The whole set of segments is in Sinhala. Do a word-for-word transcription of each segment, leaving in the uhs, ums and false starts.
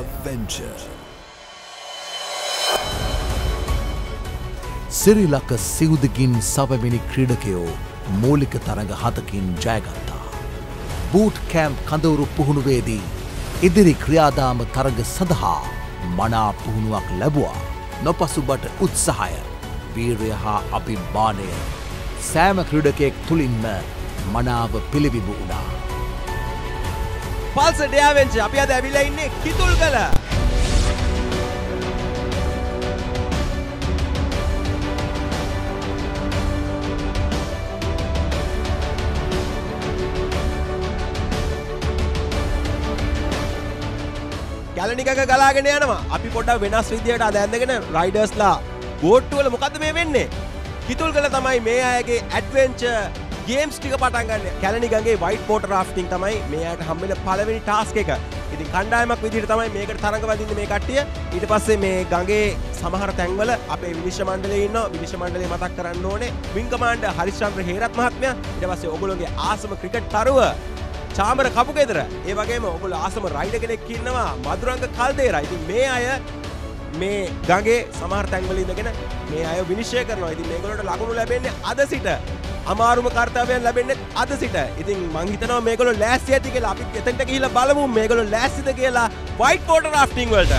adventure. සිරිලක සිවුදකින් සවමිනි ක්‍රීඩකයෝ මූලික තරඟ හතකින් ජයගත්තා. බූට් කැම්ප් කඳවුරු පුහුණුවේදී ඉදිරි ක්‍රියාදාම තරඟ සඳහා මනා පුහුණුවක් ලැබුවා. නොපසුබට උත්සාහය, වීරය හා අභිමානය සෑම ක්‍රීඩකයෙක් තුළින්ම මනාව පිළිබිඹු වුණා. Pulsar Adventure අපි අද ඇවිල්ලා ඉන්නේ කිතුල්ගල. කැලණිකක ගලාගෙන යනවා. අපි පොඩ්ඩක් වෙනස් විදියට අද ඇඳගෙන රයිඩර්ස්ලා බෝට්ටු වල මොකද්ද මේ වෙන්නේ? කිතුල්ගල තමයි මේ අයගේ ඇඩ්වෙන්චර් ගේම්ස් ටික පටන් ගන්න. කැලණි ගඟේ වයිට් වෝටර් රාෆ්ටිං තමයි මේ අයට හම්බෙන පළවෙනි ටාස්ක් එක. ඉතින් කණ්ඩායමක් විදිහට තමයි මේකට තරඟ වදින්නේ මේ කට්ටිය. ඊට පස්සේ මේ ගඟේ සමහර තැන්වල අපේ විනිශ්චය මණ්ඩලයේ ඉන්නවා. විනිශ්චය මණ්ඩලය මතක් කරන්න ඕනේ විං කමාන්ඩර් හරිශ්චන්ද්‍ර හේරත් මහත්මයා. ඊට පස්සේ ඔයගොල්ලෝගේ ආසම ක්‍රිකට් තරුව චාමර කපුගෙදර. ඒ වගේම ඔයගොල්ලෝ ආසම රයිඩර් කෙනෙක් ඉන්නවා මధుරංග කල්දේරා. ඉතින් මේ අය මේ ගඟේ සමහර තැන්වල ඉඳගෙන මේ අය විනිශ්චය කරනවා. ඉතින් මේගොල්ලන්ට ලකුණු ලැබෙන්නේ අද සිට. අමාරුම කාර්යයන් ලැබෙන්නේ අද සිට. ඉතින් මං හිතනවා මේගොල්ලෝ ලෑස්ති ඇති කියලා. අපි එතනට ගිහිල්ලා බලමු මේගොල්ලෝ ලෑස්තිද කියලා වයිට් වෝටර් රාෆ්ටිං වලට.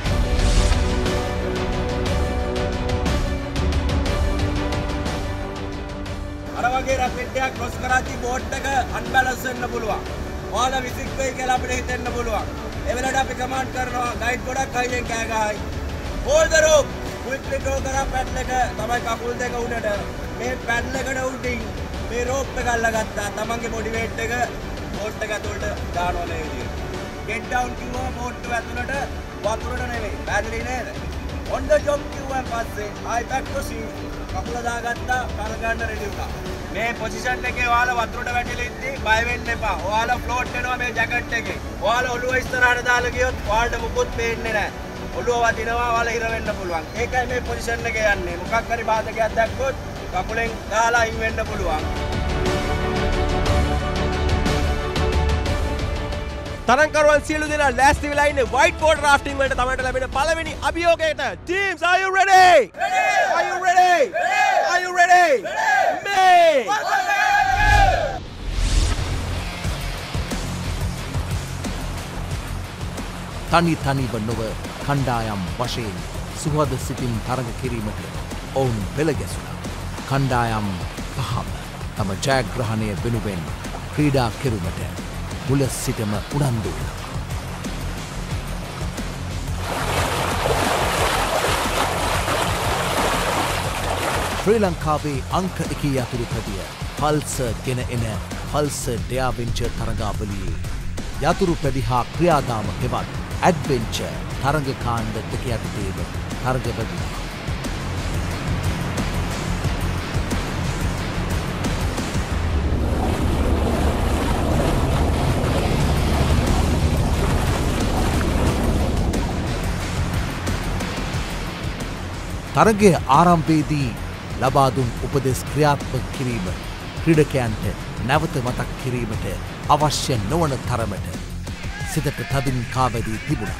අර වගේ රැපිඩ් එකක් ක්‍රොස් කරාදී බෝට් එක අන්බැලන්ස් වෙන්න පුළුවන්. ඔයාලා විසික් වෙයි කියලා අපිට හිතෙන්න පුළුවන්. ඒ වෙලාවට අපි කමාන්ඩ් කරනවා ගයිඩ් ගොඩක් හයියෙන් කෑ ගහයි. Hold the rope. Quickly draw කරා පැඩල් එක තමයි කකුල් දෙක උඩට. මේ පැඩල් එකට උඩින් මේ රෝප් එක අල්ලගත්තා. තමන්ගේ බොඩි වේට් එක බෝට් එක ඇතුළට දානවා මේ විදිහට. ගෙට් ඩවුන් කිව්වම බෝට් එක ඇතුළට වතුරට නෙවෙයි. පැඩලි නේද? ඔන් ද ජොබ් කිව්වන් පස්සේ ආයි බැක් ටු සී කකුල දාගත්තා කර ගන්න රෙඩි වුණා. මේ පොසිෂන් එකේ ඔයාලා වතුරට වැටිලා ඉද්දි බය වෙන්න එපා. ඔයාලා ෆ්ලෝට් වෙනවා මේ ජැකට් එකේ. ඔයාලා ඔළුව ඉස්සරහට දාලා ගියොත් ඔයාලට මුකුත් පේන්නේ නැහැ. ඔළුව වදිනවා ඔයාලා හිර වෙන්න පුළුවන්. ඒකයි මේ පොසිෂන් එකේ යන්නේ. මොකක් හරි බාධකයක් දැක්කොත් කකුලෙන් දාලා අයින් වෙන්න පුළුවන්. තරංකරුවන් සියලු දෙනා ලෑස්ති වෙලා ඉන්නේ වයිට් වෝටර් රාෆ්ටිං වලට තමයි ලැබෙන පළවෙනි අභියෝගයට. Teams, are you ready? Ready! Are you ready? Ready! Are you ready? Ready! May! තනි තනිව නොව කණ්ඩායම් වශයෙන් සුහද සිතින් තරඟ කිරීමට ඔවුන් පෙළ ගැසුණා. කණ්ඩායම් පහම තම ජයග්‍රහණය වෙනුවෙන් ක්‍රීඩා කෙරුමට මුල සිටම උනන්දු වුණා. ශ්‍රී ලංකාවේ අංක එකී යතුරුපැදිය පල්සර් ගෙන එන පල්සර් ඩෙයාවෙන්චර් තරඟාවලියේ යතුරුපැදි හා ක්‍රියාදාම හෙවත් ඇඩ්වෙන්චර් තරඟ කාණ්ඩ දෙක යටතේම තරඟ වැදුණා. තරගය ආරම්භයේදී ලබා දුන් උපදෙස් ක්‍රියාත්මක කිරීම ක්‍රීඩකයන්ට නැවත මතක් කිරීමට අවශ්‍ය නොවන තරමට සිතට තදින් කාවැදී තිබුණා.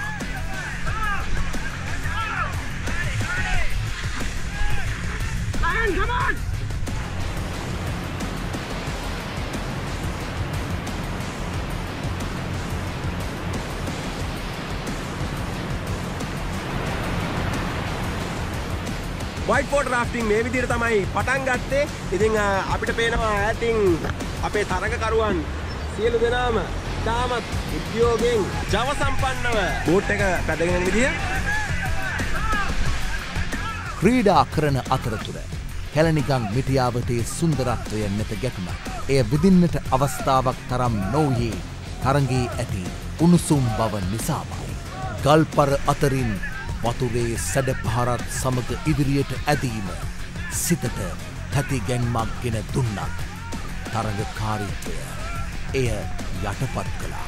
වයිට් වෝටර් රාෆ්ටිං මේ විදිහට තමයි පටන් ගත්තේ. ඉතින් අපිට පේනවා ඈතින් අපේ තරඟකරුවන් සියලු දෙනාම තාමත් උද්‍යෝගයෙන් ජව සම්පන්නව බෝට් එක පැදගෙන යන විදිහ. ක්‍රීඩා කරන අතරතුර කැලණිගම් මිටියාවතේ සුන්දරත්වය නැත ගැටුම. එය විඳින්නට අවස්ථාවක් තරම් නොවුයේ තරඟයේ ඇති උණුසුම් බව නිසාමයි. ගල්පර අතරින් වතුරේ සැඩ පහරත් සමග ඉදිරියට ඇදීම සිතට තැති ගැන්මක් ගෙන දුන්නත් තරඟකාරීත්වය එය යටපත් කළා.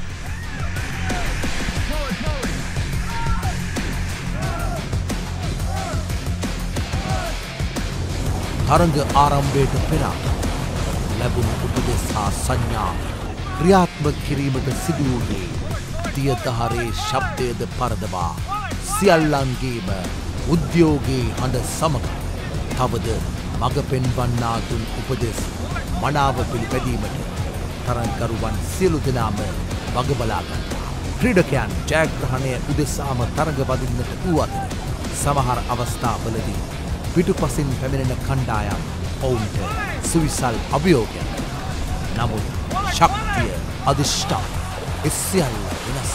තරඟ ආරම්භයට පෙර ලැබුණු උපදෙස් හා සංඥා ක්‍රියාත්මක කිරීමට සිදු වූයේ දියදහරේ ශබ්දයද පරදවා සියල්ලන්ගේම උද්‍යෝගයේ හඬ සමග තවද මග පෙන්වන්නා දුන් උපදෙස් මනාව පිළිපැදීමට තරගකරුවන් සියලු දෙනාම වග බලා ගන්නවා. ක්‍රීඩකයන් ජයග්‍රහණය උදෙසාම තරග වදින්නට වූ අතර සමහර අවස්ථාවලදී පිටුපසින් පැමිණෙන කණ්ඩායම් ඔවුන්ට සුවිසල් අභියෝගයක්. නමුත් ශක්තිය අධිෂ්ඨාන ඒ සියල්ල වෙනස්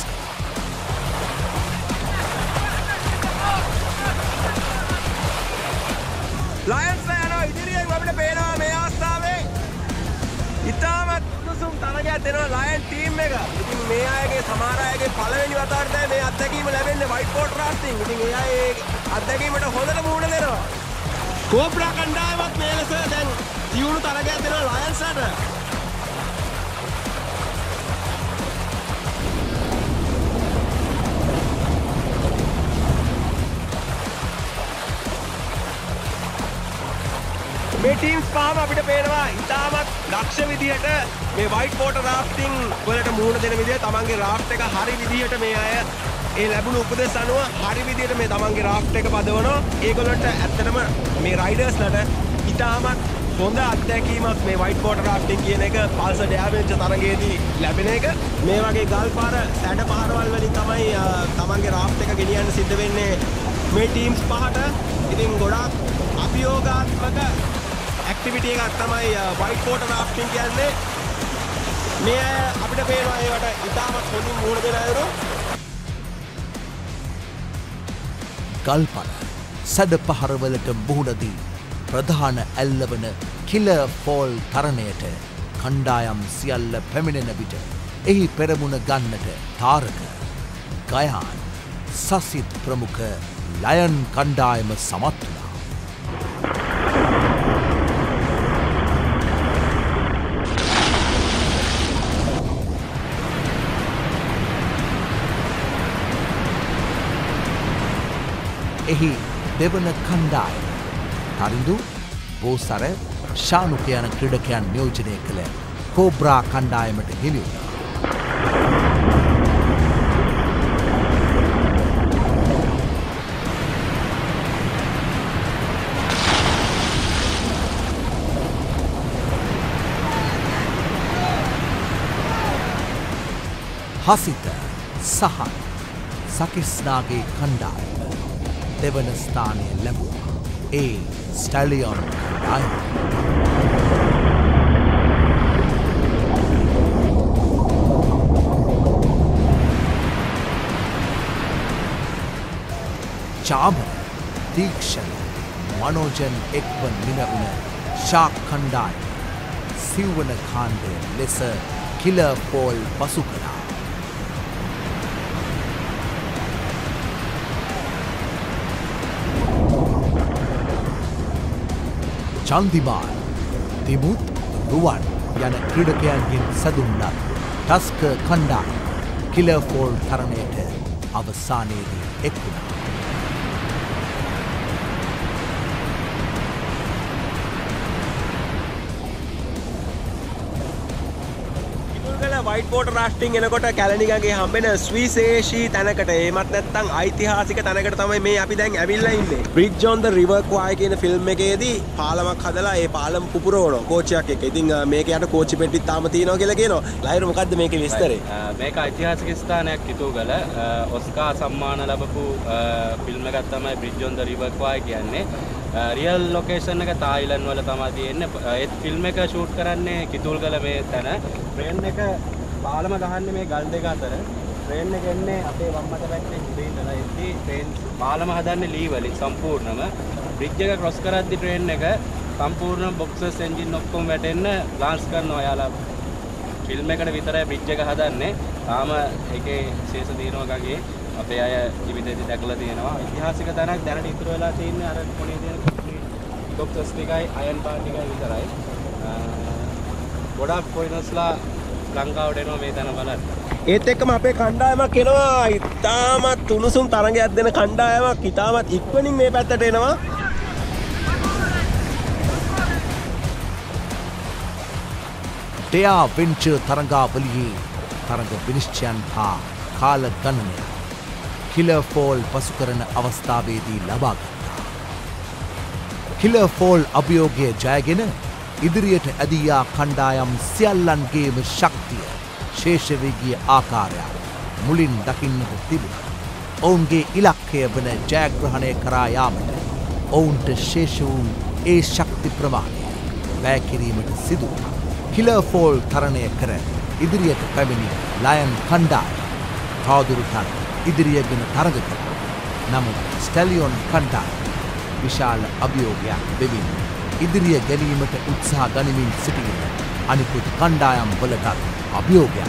ලයන්ස් යනවා ඉදිරියෙන් අපිට පේනවා මේ අවස්ථාවේ ඉතාමත් උණුසුම් තරගයක් දෙනවා ලයන් ටීම් එක. ඉතින් මේ අයගේ සමහර අයගේ පළවෙනි වතාවට තමයි මේ අත්දැකීම ලැබෙන්නේ වයිට් බෝඩ් රාෆ්ටිං. ඉතින් ඒ අය ඒ අත්දැකීමට හොඳට මුහුණ දෙනවා. කෝබ්‍රා කණ්ඩායමත් මේ ලෙස දැන් තියුණු තරගයක් දෙනවා ලයන්ස්ට. මේ ටීම්ස් පහම අපිට පේනවා ඉතාමත් දක්ෂ විදිහට මේ වයිට් වෝටර් රාෆ්ටිං වලට මුහුණ දෙන විදිහ තමන්ගේ රාෆ්ට් එක හරි විදිහට මේ අය ඒ ලැබුණු උපදෙස් අනුව හරි විදිහට මේ තමන්ගේ රාෆ්ට් එක පදවනවා. ඒගොල්ලන්ට ඇත්තටම මේ රයිඩර්ස්ලට ඉතාමත් හොඳ අත්දැකීමක් මේ වයිට් වෝටර් රාෆ්ටිං කියන එක පල්සර් ඩෑමේජ් තරගයේදී ලැබෙන එක. මේ වගේ ගල් පාර සැඩ පාරවල් වලින් තමයි තමන්ගේ රාෆ්ට් එක ගෙනියන්න සිද්ධ වෙන්නේ මේ ටීම්ස් පහට. ඉතින් ගොඩාක් අභියෝගාත්මක ඇක්ටිවිටි එකක් තමයි වයිට් වෝටර් රාෆ්ටිං කියන්නේ. මේ අපිට පේනවා ඒවට ඉතාමත් හොඳින් මුහුණ දෙන අයුරු. ගල්පර සැඩ පහරවලට මුහුණ දී ප්‍රධාන ඇල්ලවන කිලර් ෆෝල් තරණයට කණ්ඩායම් සියල්ල පැමිණෙන විට එහි පෙරමුණ ගන්නට තාරක ගයාන් සසිත් ප්‍රමුඛ ලයන් කණ්ඩායම සමත් වුණා. එහි දෙවන කණ්ඩායම තරිඳු බෝසර ශානුක යන ක්‍රීඩකයන් නියෝජනය කළ කෝබ්‍රා කණ්ඩායමට හිමි වුණා. හසිත සහන් සකිස්නාගේ කණ්ඩායම දෙවන ස්ථානය ලැබුවා. ඒ ස්ටැලියොන් කණ්ඩායම. චාමර තීක්ෂණ මනෝජන් එක්ව නිමවුණ ශාක් කණ්ඩායම සිව්වන කාණ්ඩය ලෙස කිලර් ෆෝල් පසු කළා. චන්දිමාල් තිමුත් රුවන් යන ක්‍රීඩකයන්ගෙන් සැදුන්නත් ටස්ක කණ්ඩායම කිලර් ෆෝල් තරණයට අවසානයේදී එක් වුණා. වයිට් වෝටර් රාෆ්ටිං එනකොට කැලණිගඟේ හම්බෙන ස්විශේෂී තැනකට එමත් නැත්නම් ඓතිහාසික තැනකට තමයි මේ අපි දැන් ඇවිල්ලා ඉන්නේ. Bridge on the river Kwai කියන ෆිල්ම් එකේදී පාලමක් හදලා ඒ පාලම පුපුරවනවා කෝච්චියක් එක්ක. ඉතින් මේක යට කෝච්චි පෙට්ටිත් තාම තියෙනවා කියලා කියනවා. ලයිරු මොකද්ද මේකේ විස්තරය? මේක ඓතිහාසික ස්ථානයක් කිතුගල ඔස්කා සම්මාන ලැබපු ෆිල්ම් එකක් තමයි bridge on the river Kwai කියන්නේ. රියල් ලොකේෂන් එක තායිලන්ඩ් වල තමයි තියෙන්නේ. ඒ ෆිල්ම් එක ෂූට් කරන්නේ කිතුල්ගල මේ තැන. ට්‍රේන් එක පාලම ගහන්නේ මේ ගල් දෙක අතර. ට්‍රේන් එක එන්නේ අපේ වම් අත පැත්තේ උඩින් ඉඳලා එද්දි ට්‍රේන් පාලම හදන්නේ ලී වලින් සම්පූර්ණම. බ්‍රිජ් එක ක්‍රොස් කරද්දි ට්‍රේන් එක සම්පූර්ණ බොක්සස් එන්ජින් ඔක්කොම වැටෙන්න ලාන්ච් කරනවා. යාලා ෆිල්ම් එකට විතරයි බ්‍රිජ් එක හදන්නේ. තාම ඒකේ විශේෂ දිනුවකගේ අපේ අය ජීවිතේදී දැකලා තියෙනවා. ඓතිහාසික තැනක් දැනට ඉතුරු වෙලා තියෙන්නේ අර කොනේ තියෙන බොක්සස් ටිකයි අයන් බාර් ටිකයි විතරයි. ගොඩක් ෆොරිනර්ස්ලා ලංකාවට එනවා මේ තැන බලන්න. ඒත් එක්කම අපේ කණ්ඩායමක් එනවා. ඉතාමත් උණුසුම් තරගයක් දෙන කණ්ඩායමක් ඉතාමත් ඉක්මනින් මේ පැත්තට එනවා. ටෙයා වෙන්චර් තරගාවලියේ තරග විනිශ්චයන් හා කාල ගණනය කිලර් ෆෝල් පසු කරන අවස්ථාවේදී ලබා ගත්තා. කිලර් ෆෝල් අභියෝගය ජයගෙන ඉදිරියට ඇදියා කණ්ඩායම් සියල්ලන්ගේම ශක්තිය ශේෂවේගිය ආකාරයක් මුලින් දකින්නට තිබුණා. ඔවුන්ගේ ඉලක්කය වන ජයග්‍රහණය කරා යාමට ඔවුන්ට ශේෂ වූ ඒ ශක්ති ප්‍රමාණය වැය කිරීමට සිදු වුණා. කිලර් ෆෝල් තරණය කර ඉදිරියට පැමිණි ලයන් කණ්ඩායම තවදුරටත් ඉදිරියගෙන තරග කළා. නමුත් ස්ටැලියොන් කණ්ඩායම විශාල අභියෝගයක් දෙමින් ඉදිරිය ගැනීමට උත්සාහ ගනිමින් සිටින අනිකුත් කණ්ඩායම් වලටත් අභියෝගයක්.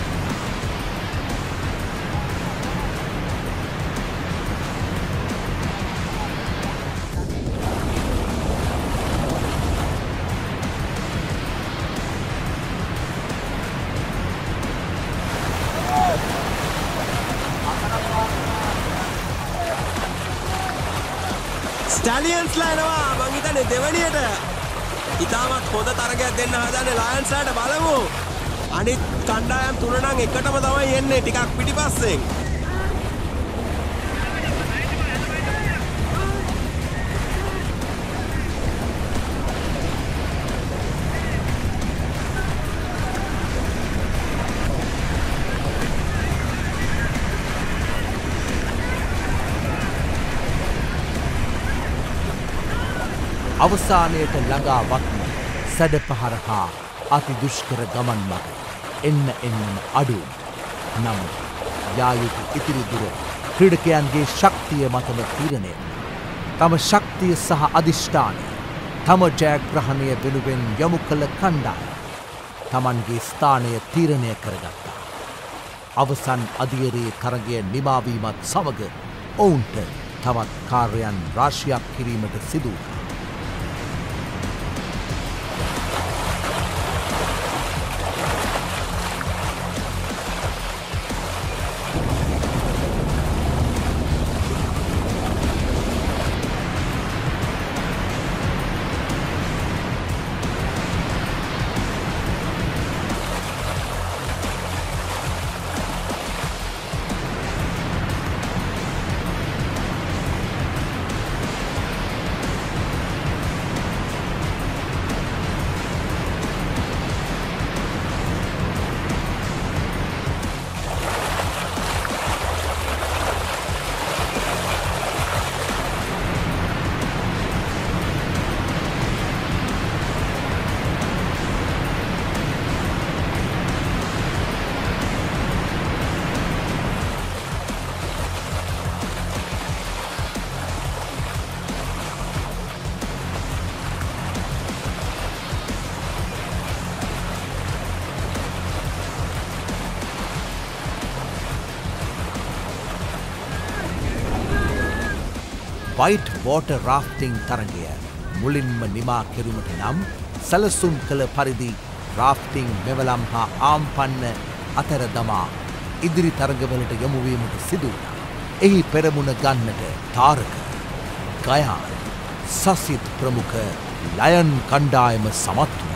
ස්ටැලියන්ස්ලා එනවා මං හිතන්නේ දෙවනියට ඉතාමත් හොඳ තරගයක් දෙන්න හදන්නේ ලයන්ස්ලාට බලමු. අනිත් කණ්ඩායම් තුන නම් එකටම තමයි එන්නේ ටිකක් පිටිපස්සෙන්. අවසානයට ළඟා වත්ම සැඩපහර හා අති දුෂ්කර ගමන් මඟ එන්න එන්නම අඩු වුණා. නමුත් යා යුතු ඉතිරි දුර ක්‍රීඩකයන්ගේ ශක්තිය මතම තීරණය වුණා. තම ශක්තිය සහ අධිෂ්ඨානය තම ජයග්‍රහණය වෙනුවෙන් යොමු කළ කණ්ඩායම තමන්ගේ ස්ථානය තීරණය කරගත්තා. අවසන් අදියරේ තරගය නිමාවීමත් සමග ඔවුන්ට තවත් කාර්යයන් රාශියක් කිරීමට සිදු වුණා. වයිට් වෝටර් රාෆ්ටිං තරගය මුලින්ම නිමා කෙරුමට නම් සැලසුම් කළ පරිදි රාෆ්ටිං මෙවලම් හා ආම්පන්න අතර දමා ඉදිරි තරගවලට යොමුවීමට සිදු වුණා. එහි පෙරමුණ ගන්නට තාරක, ගයාන්, සසිත් ප්‍රමුඛ ලයන් කණ්ඩායම සමත් වුණා.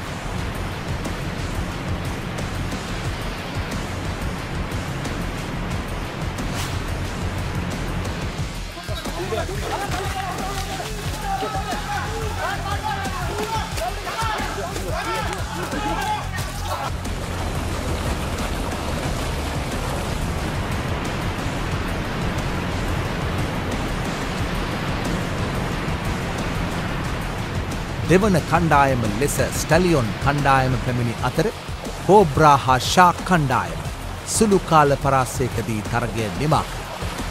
දෙවන කණ්ඩායම ලෙස ස්ටැලියොන් කණ්ඩායම පැමිණි අතර කෝබ්‍රා හා ෂා කණ්ඩායම සුළු කාල පරාසයකදී තරගය නිමා කළා.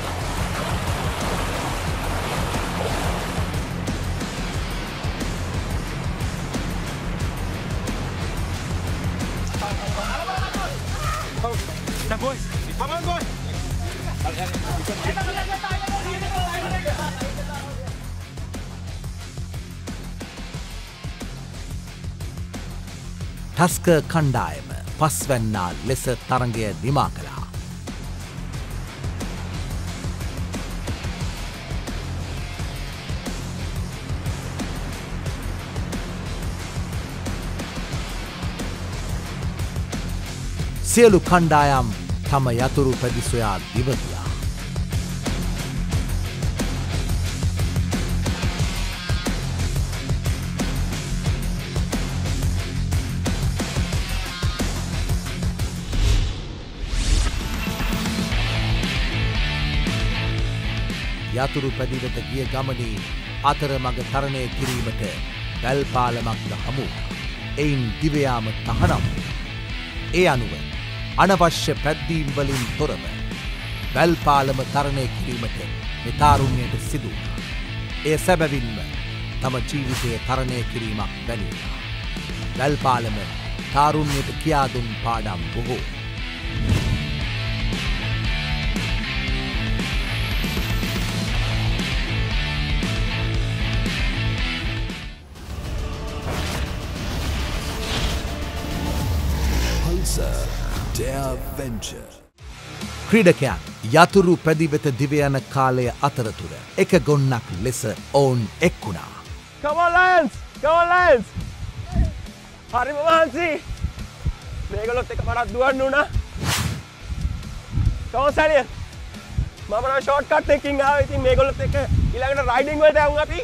ටස්ක කණ්ඩායම පස්වැන්නා ලෙස තරගය නිමා කළා. සියලු කණ්ඩායම් තම යතුරු පැදි සොයා දිවගියා. යතුරු පැදි වෙත ගිය ගමනේ අතරමඟ තරණය කිරීමට වැල් පාලමක්ද හමු වුණා. එයින් දිවයාම තහනම්. ඒ අනුව අනවශ්‍ය පැද්දීම් වලින් තොරව වැල් පාලම තරණය කිරීමට මේ තාරුණ්‍යයට සිදු වුණා. එය සැබවින්ම තම ජීවිතයේ තරණය කිරීමක් වැනි වුණා. වැල් පාලම තාරුණ්‍යයට කියා දුන් පාඩම් බොහෝ. Pulsar, der Venture. ක්‍රීඩකයන් යතුරු පැදිවෙත දිවයන කාලය අතරතුර එක ගොන්නක් ලෙස ඔවුන් එක්වුණා. Come on Lions! Come on Lions! හරිම මහන්සි! මේගොල්ලොත් එක පාරක් දුවන්න උනා. Come on Salier! මම නම් ෂෝට් කට් එකකින් ආවා. ඉතින් මේගොල්ලොත් එක ඊළඟට රයිඩින් වලට යමු අපි.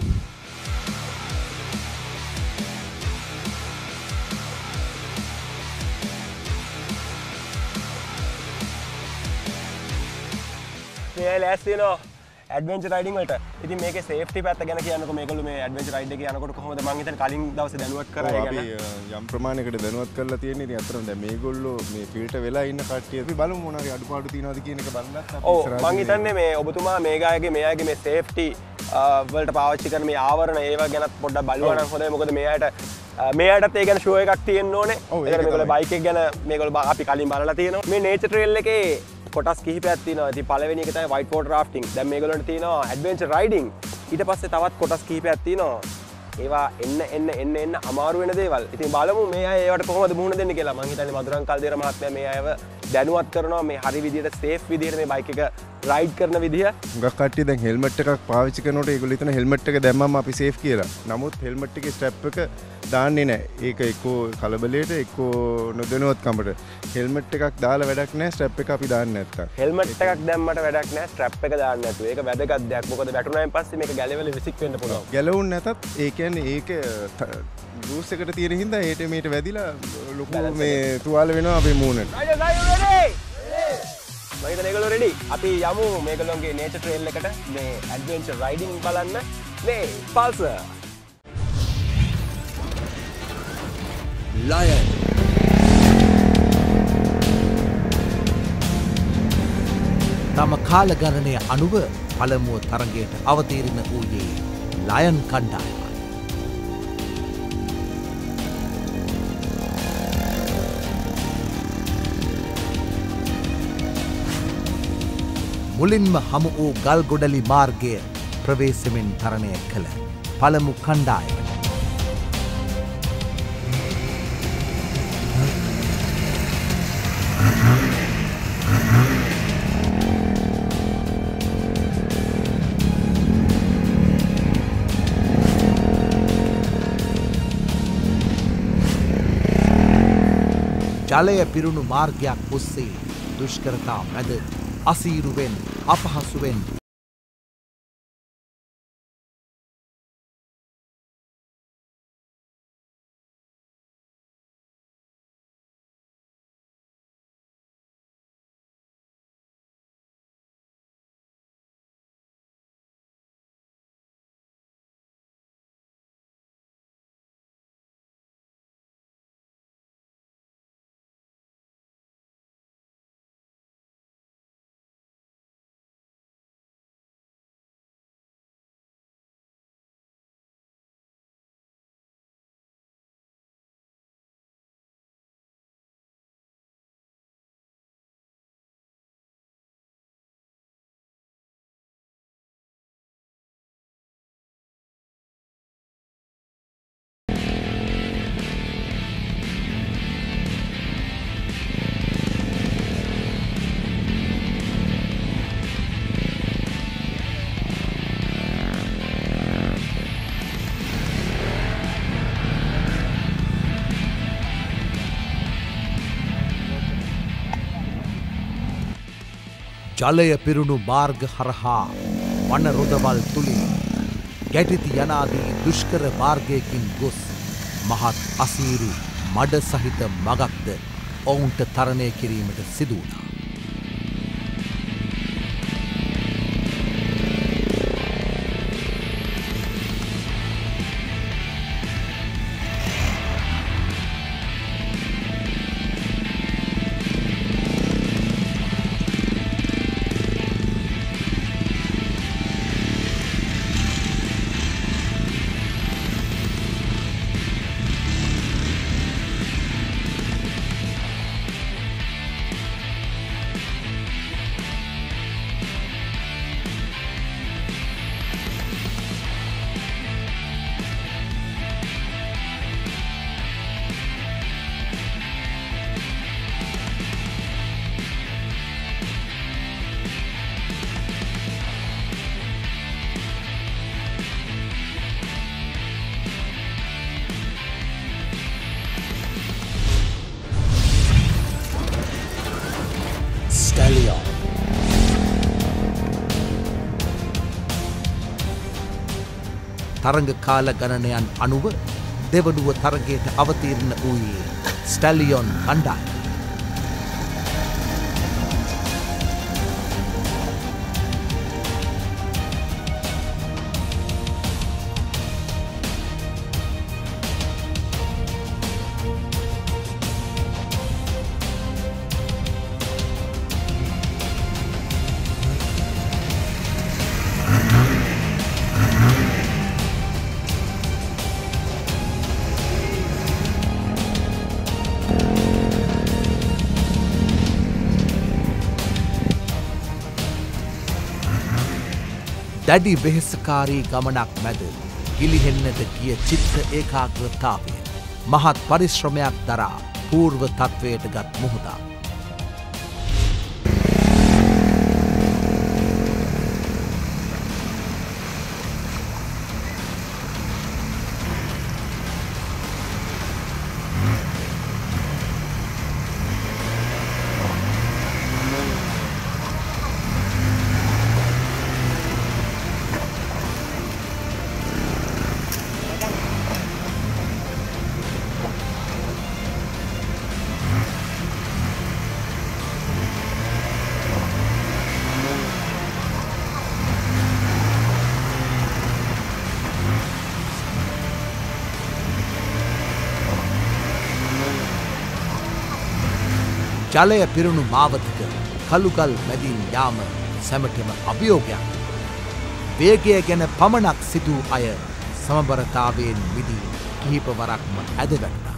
මේ ලෑස්ති වෙනවා ඇඩ්වෙන්චර් රයිඩින් වලට. ඉතින් මේකේ සේෆ්ටි පැත්ත ගැන කියන්නකො මේගොල්ලෝ මේ ඇඩ්වෙන්චර් රයිඩ් එකේ යනකොට කොහොමද මං හිතන්නේ කලින් දවසේ දැනුවත් කරා ඒ ගැන. අපි යම් ප්‍රමාණයකට දැනුවත් කරලා තියෙන්නේ. ඉතින් අතරම දැන් මේගොල්ලෝ මේ ෆිල්ටර් වෙලා ඉන්න කට්ටිය අපි බලමු මොන හරි අඩුපාඩු තියෙනවද කියන එක බලන්නත් අපි ඔව් මං හිතන්නේ මේ ඔබතුමා මේ ගායගේ මේ අයගේ මේ සේෆ්ටි වලට පාවිච්චි කරන මේ ආවරණ ඒවා ගැනත් පොඩ්ඩක් බලුවා නම් හොඳයි. මොකද මේ අයට මේ අයටත් ඒ ගැන ෂෝ එකක් තියෙන්න ඕනේ. ඒකට මේගොල්ලෝ බයික් එක ගැන මේගොල්ලෝ අපි කලින් බලලා තියෙනවා. මේ නේචර් ට්‍රේල් එකේ කොටස් කිහිපයක් තියෙනවා. ඉතින් පළවෙනි එක තමයි white water rafting. දැන් මේගොල්ලන්ට තියෙනවා adventure riding. ඊට පස්සේ තවත් කොටස් කිහිපයක් තියෙනවා. ඒවා එන්න එන්න එන්න එන්න අමාරු වෙන දේවල්. ඉතින් බලමු මේ අය ඒවට කොහොමද මුහුණ දෙන්නේ කියලා. මං හිතන්නේ මధుරං කල්දේර මහත්මයා මේ අයව දැනුවත් කරනවා මේ හරි විදියට සේෆ් විදියට මේ බයික් එක රයිඩ් කරන විදිය. හුඟක් කට්ටිය දැන් හෙල්මට් එකක් පාවිච්චි කරනකොට ඒගොල්ලෝ හිතන හෙල්මට් එක දැම්මම අපි සේෆ් කියලා. නමුත් හෙල්මට් එකේ ස්ට්‍රැප් එක දාන්නේ නැහැ. ඒක එක්කෝ කලබලයට එක්කෝ නොදැනුවත්කමට. හෙල්මට් එකක් දාලා වැඩක් නැහැ ස්ට්‍රැප් එක අපි දාන්නේ නැත්තම්. හෙල්මට් එකක් දැම්මට වැඩක් නැහැ ස්ට්‍රැප් එක දාන්න නැතුව. ඒක වැදගත් දෙයක්. මොකද වැටුණායින් පස්සේ මේක ගැලවෙල විසික් වෙන්න පුළුවන්. ගැලවුන් නැතත් ඒ කියන්නේ ඒක රූස් එකට තියෙන හින්දා ඒට මේට වැදිලා ලොකු මේ තුවාල වෙනවා අපේ මූණට. Riders are you ready? මම හිතන්නේ ඒගොල්ලෝ රෙඩි. අපි යමු මේගොල්ලෝගේ නේචර් ට්‍රේල් එකට මේ ඇඩ්වෙන්චර් රයිඩින් බලන්න මේ පල්සර්. Lion, තම කාලගණනය අනුව පළමුව තරගයට අවතීරණ වූයේ ලයන් කණ්ඩායමයි. මුලින්ම හමු වූ ගල්ගොඩලි මාර්ගය ප්‍රවේශමෙන් තරණය කළ පළමු කණ්ඩායමට ජලය පිරුණු මාර්ගයක් ඔස්සේ දුෂ්කරතා මැද අසීරුවෙන් අපහසුවෙන් ජලය පිරුණු මාර්ග හරහා වන රොදවල් තුළින් ගැටිති යනාදී දුෂ්කර මාර්ගයකින් ගොස් මහත් අසීරු මඩ සහිත මගක්ද ඔවුන්ට තරණය කිරීමට සිදු වුණා. තරඟ කාල ගණනයන් අනුව දෙවනුව තරගයට අවතීර්ණ වූයේ ස්ටැලියොන් කණ්ඩායම. දැඩි වෙහෙසකාරී ගමනක් මැද ගිලිහෙන්නට ගිය චිත්ත ඒකාග්‍රතාවය මහත් පරිශ්‍රමයක් දරා පූර්ව තත්ත්වයට ගත් මුහුදක්. ජලය පිරුණු මාවතක කළුගල් මැදින් යාම සැමටම අභියෝගයක්. වේගය ගැන පමණක් සිදූ අය සමබරතාවයෙන් මිදී කිහිපවරක්ම ඇද වැටුණා.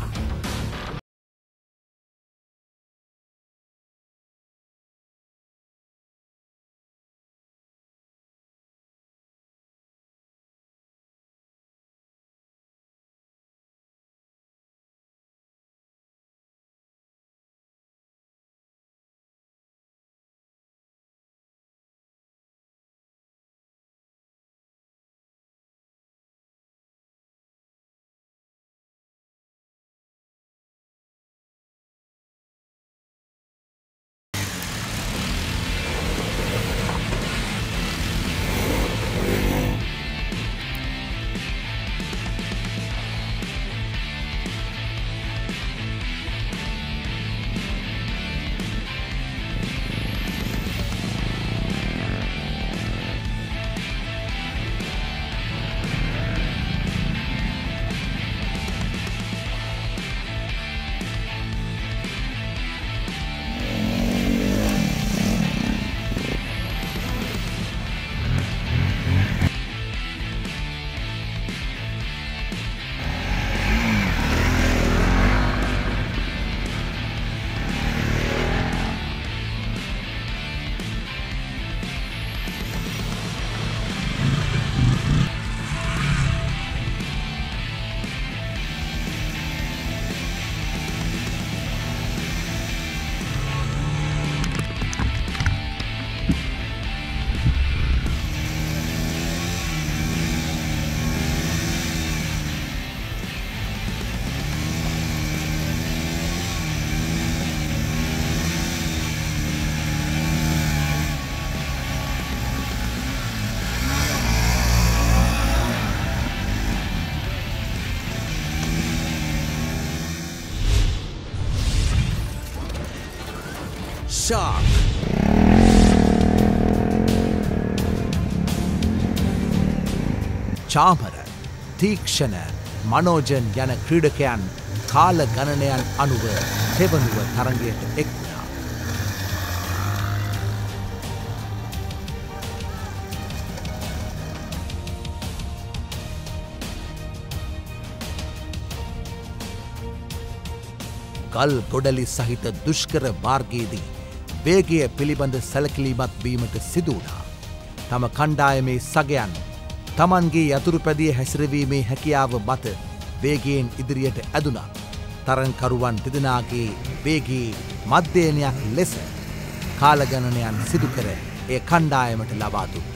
Shark. චාමර, තීක්ෂණ, මනෝජන් යන ක්‍රීඩකයන් කාල ගණනයන් අනුව තෙවනුව තරගයට එක් වුණා. ගල් ගොඩලි සහිත දුෂ්කර මාර්ගයේදී වේගය පිළිබඳ සැලකිලිමත් වීමට සිදු වුණා. තම කණ්ඩායමේ සගයන් තමන්ගේ යතුරුපැදිය හැසිරවීමේ හැකියාව මත වේගයෙන් ඉදිරියට ඇදුනත් තරංකරුවන් දෙදෙනාගේ වේගයේ මධ්‍යයනයක් ලෙස කාලගණනයන් සිදු කර එය කණ්ඩායමට ලබා දුන්නා.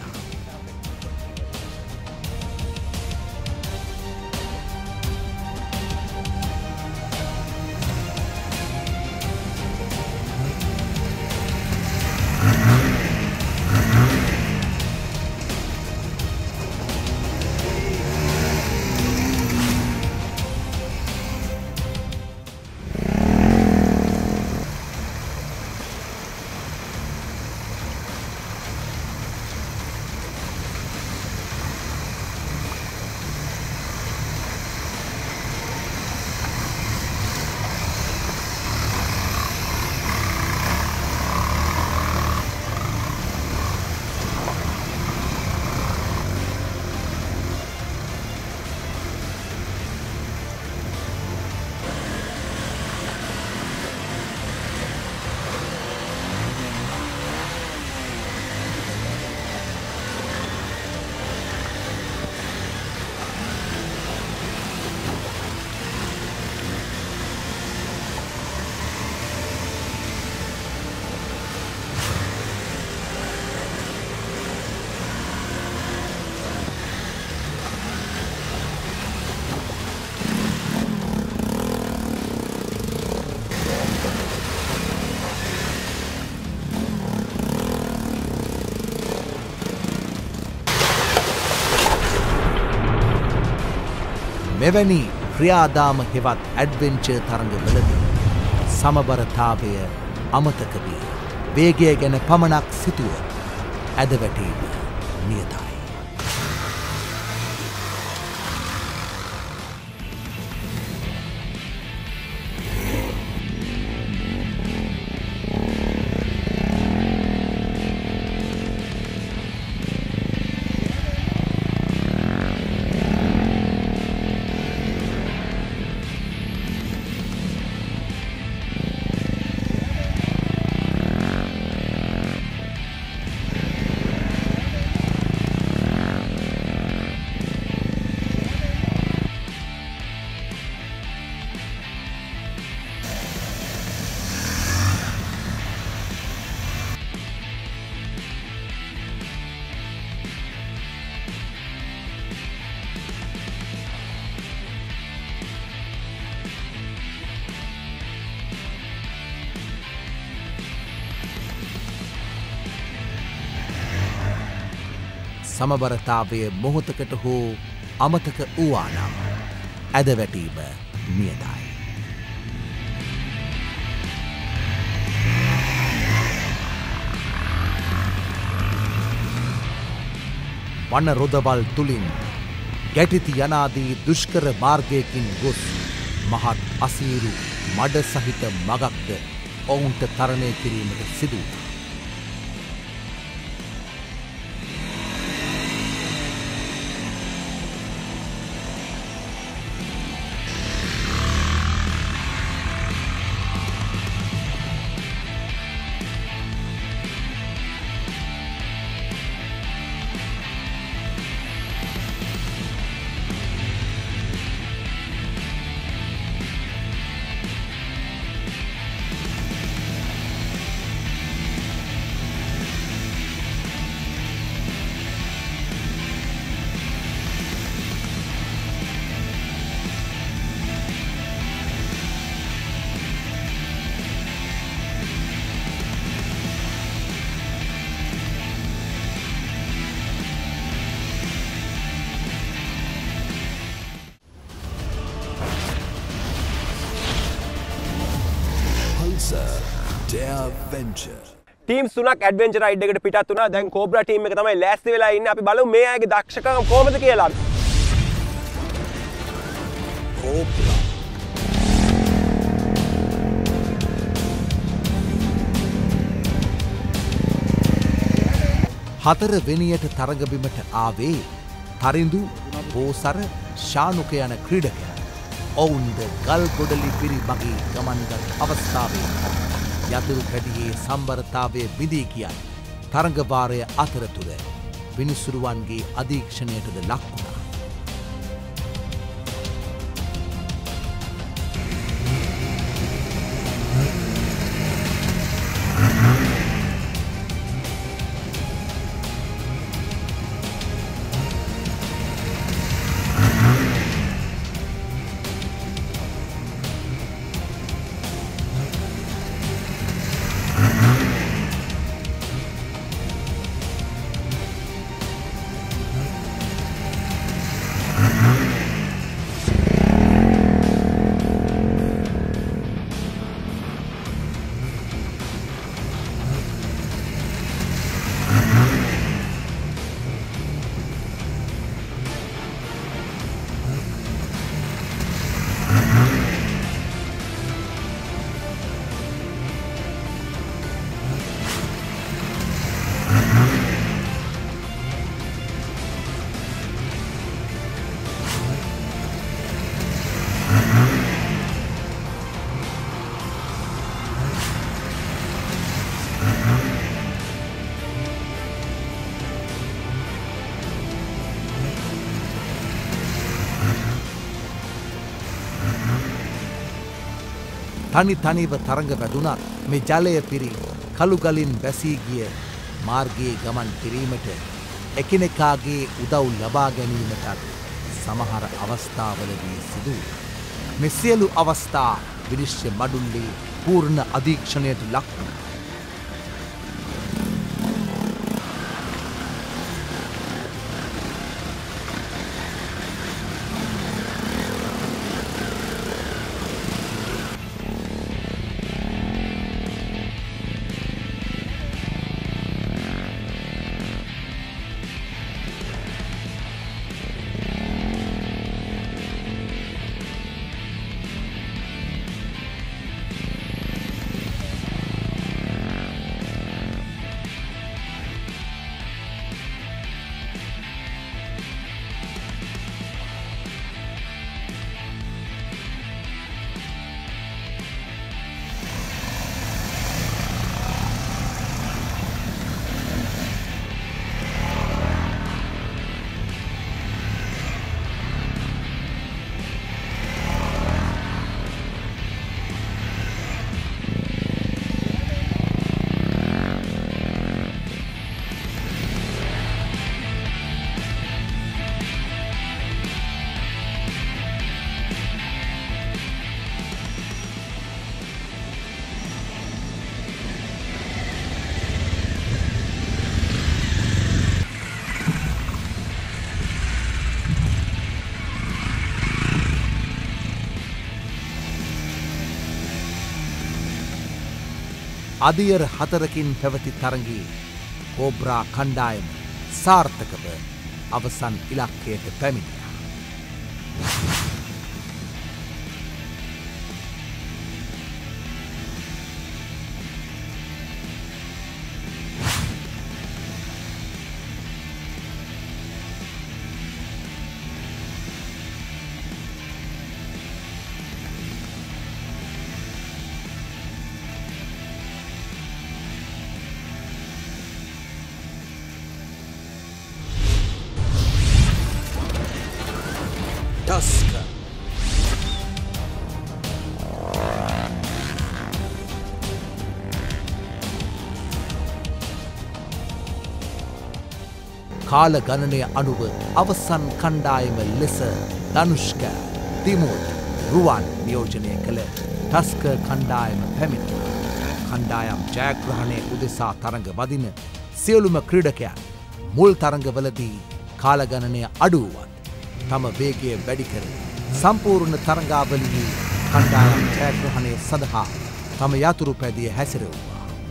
මෙවැනි ක්‍රියාදාම හෙවත් ඇඩ්වෙන්චර් තරඟවලදී සමබරතාවය අමතක වී වේගය ගැන පමණක් සිතුවොත් ඇදවැටීම නියතයි. සමබරතාවය මොහොතකට හෝ අමතක වූවා නම් ඇදවැටීම නියතයි. වන රොදවල් තුලින් ගැටිති යනාදී දුෂ්කර මාර්ගයකින් ගොස් මහත් අසීරු මඩ සහිත මගක්ද ඔවුන්ට තරණය කිරීමට සිදු වුණා. Pulsar Dare Venture. ටීම්ස් තුනක් ඇඩ්වෙන්චර් රයිඩ් එකට පිටත් වුණා. දැන් කෝබ්‍රා ටීම් එක තමයි ලෑස්ති වෙලා ඉන්නේ. අපි බලමු මේ අයගේ දක්ෂකම් කොහොමද කියලා. Cobra. හතර වෙනියට තරගබිමට ආවේ තරිඳු පෝසර ශානුක යන ක්‍රීඩකයන්. ඔවුන්ද ගල් ගොඩලි පිරි මගේ ගමන්ගත් අවස්ථාවේ යතුරු කැඩියේ සම්බරතාවය බිඳී කියයි. තරඟවාරය අතරතුර විනිසුරුවන්ගේ අධීක්ෂණයටද ලක්වුණා. තනි තනිව තරඟ වැදුනත් මේ ජලය පිරි කළුගලින් බැසී ගිය මාර්ගයේ ගමන් කිරීමට එකිනෙකාගේ උදව් ලබා ගැනීමටත් සමහර අවස්ථාවලදී සිදු මේ සියලු අවස්ථා විනිශ්චය මඩුල්ලේ පූර්ණ අධීක්ෂණයට ලක් වුණා. අදියර හතරකින් පැවති තරගයේ කෝබ්‍රා කණ්ඩායම සාර්ථකව අවසන් ඉලක්කයට පැමිණියා. කාල ගණනය අනුව අවසන් කණ්ඩායම ලෙස ධනුෂ්ක තිමෝත් රුවන් නියෝජනය කළ ටස්ක කණ්ඩායම පැමිණි. කණ්ඩායම් ජයග්‍රහණය උදෙසා තරඟ වදින සියලුම ක්‍රීඩකයන් මුල් තරඟවලදී කාලගණනය අඩුවත් තම වේගය වැඩි කර සම්පූර්ණ තරඟාවලියේ කණ්ඩායම් ජයග්‍රහණය සඳහා තම යතුරු පැදිය හැසිරවුවා.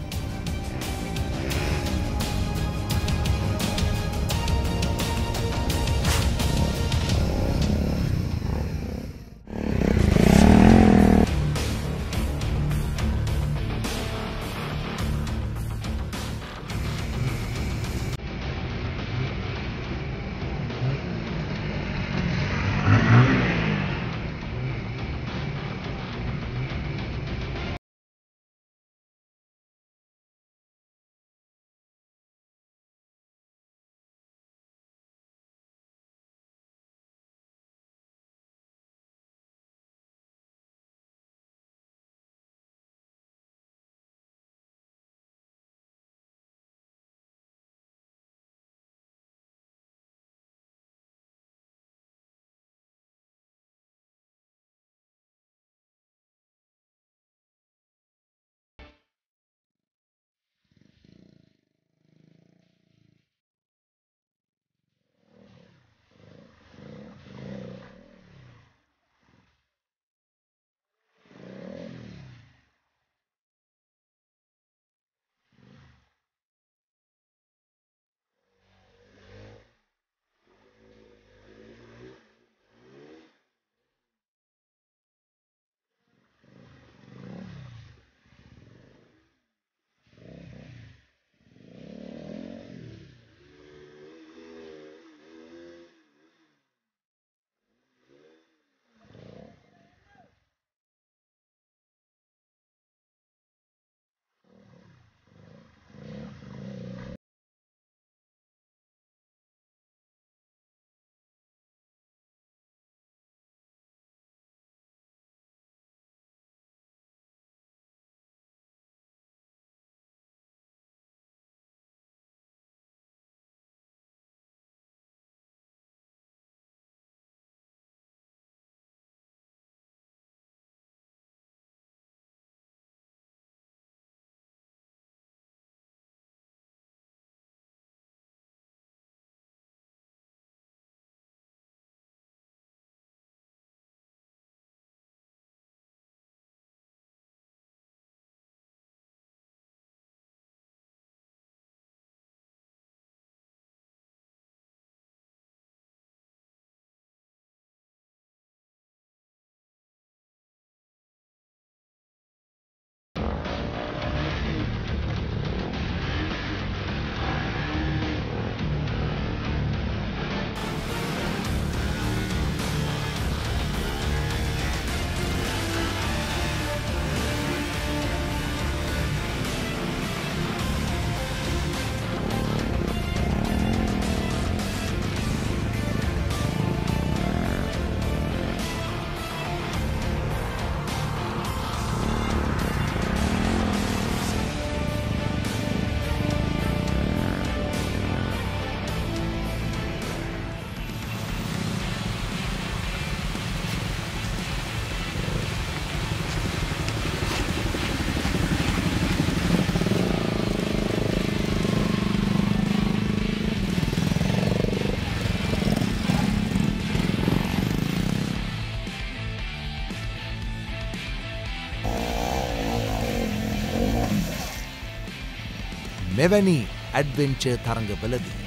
මෙවැනි ඇඩ්වෙන්චර් තරඟවලදී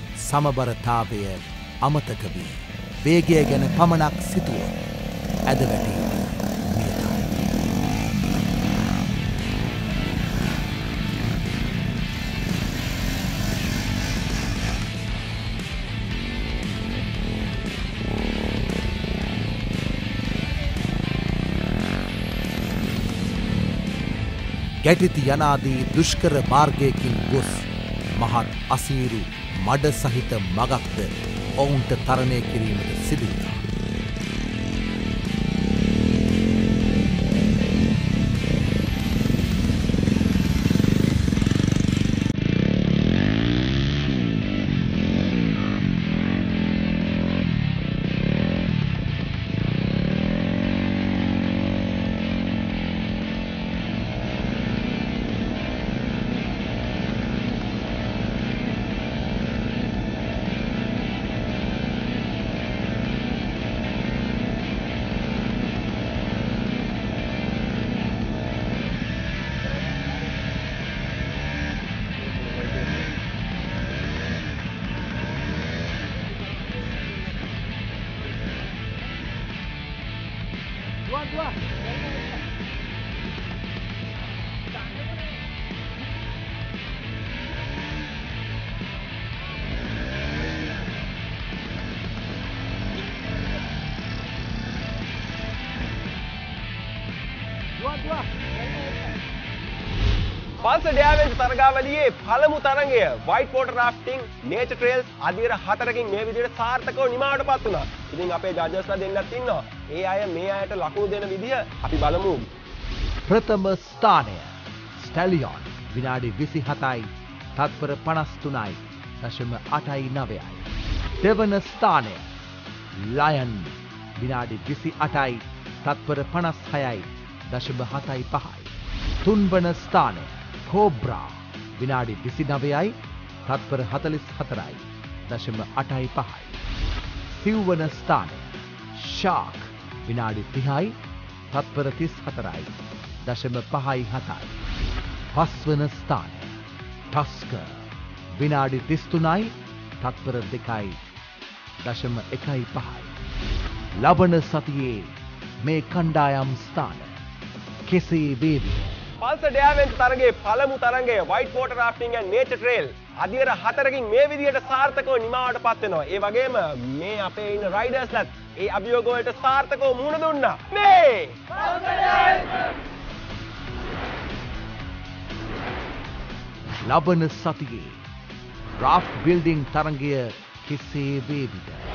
සමබරතාවය අමතක වී වේගය ගැන පමණක් සිතුවොත් ඇද වැටීම නියතයි. ගැටිති යනාදී දුෂ්කර මාර්ගයකින් ගොස් මහත් අසීරු මඩ සහිත මගක්ද ඔවුන්ට තරණය කිරීමට සිදුවිතා. පල්සර් ඩෑවෙන්ජ් තරගාවලියේ පළමු තරගය white water rafting nature trails අධීර හතරකින් මේ විදිහට සාර්ථකව නිමාවටපත් වුණා. ඉතින් අපේ ජජස්ලා දෙන්නත් ඉන්නවා. ඒ අය මේ අයට ලකුණු දෙන විදිහ අපි බලමු. ප්‍රථම ස්ථානය ස්ටැලියොන් විනාඩි විසිහතයි තත්පර පනස් තුනයි දශම අටයි නවයයි. දෙවන ස්ථානය ලයන් විනාඩි විසි අටයි තත්පර පනස් හයයි දශම හතයි පහයි. තුන්වන ස්ථානය කෝබ්‍රා විනාඩි විසි නවයයි තත්පර හතලිස් හතරයි දශම අටයි පහයි. සිව්වන ස්ථානය ශාක් විනාඩි තිහයි තත්පර තිස් හතරයි දශම පහයි හතයි. පස්වන ස්ථානය ටස්ක විනාඩි තිස් තුනයි තත්පර දෙකයි දශම එකයි පහයි. ලබන සතියේ මේ කණ්ඩායම් ස්ථාන කෙසේ වේවිද? පල්සර් ඩෑවෙන්ජ් තරගයේ පළමු තරගය white water rafting and nature trail අධීර හතරකින් මේ විදිහට සාර්ථකව නිමාවටපත් වෙනවා. ඒ වගේම මේ අපේ ඉන්න රයිඩර්ස්ලත් ඒ අභියෝග වලට සාර්ථකව මුහුණ දුන්නා. මේ ලබන සතියේ රාෆ්ට් බිල්ඩිං තරගය කෙසේ වේවිද?